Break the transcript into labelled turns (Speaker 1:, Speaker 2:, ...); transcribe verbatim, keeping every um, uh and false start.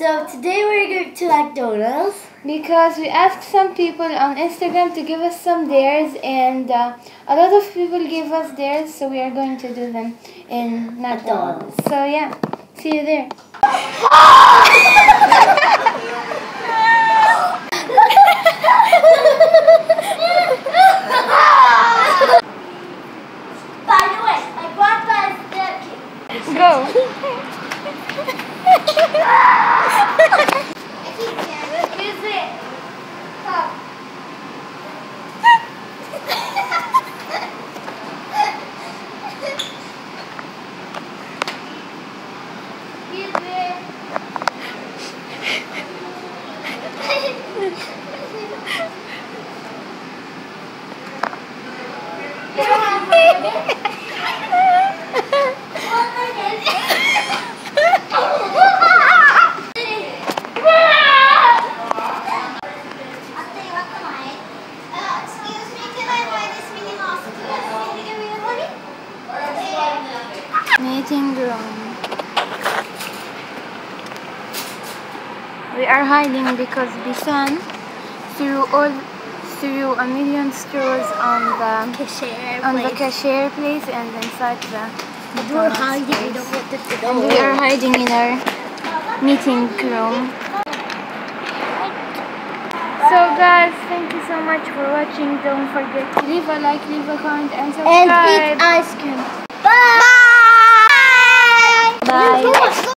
Speaker 1: So today we're going to McDonald's
Speaker 2: because we asked some people on Instagram to give us some dares, and uh, a lot of people gave us dares, so we are going to do them in McDonald's. So yeah, see you there.
Speaker 1: By the way, my grandpa is there.
Speaker 2: Go.
Speaker 1: Excuse me. Stop. Excuse me.
Speaker 2: Meeting room. We are hiding because Bisan threw all threw a million straws on the
Speaker 1: Cashier
Speaker 2: on
Speaker 1: place.
Speaker 2: the cashier place and inside the
Speaker 1: But we're hiding. We don't want them to know.
Speaker 2: and we are hiding in our meeting room. So guys, thank you so much for watching. Don't forget to leave a like, leave a comment, and subscribe.
Speaker 1: And eat ice cream. Bye.
Speaker 2: Bye.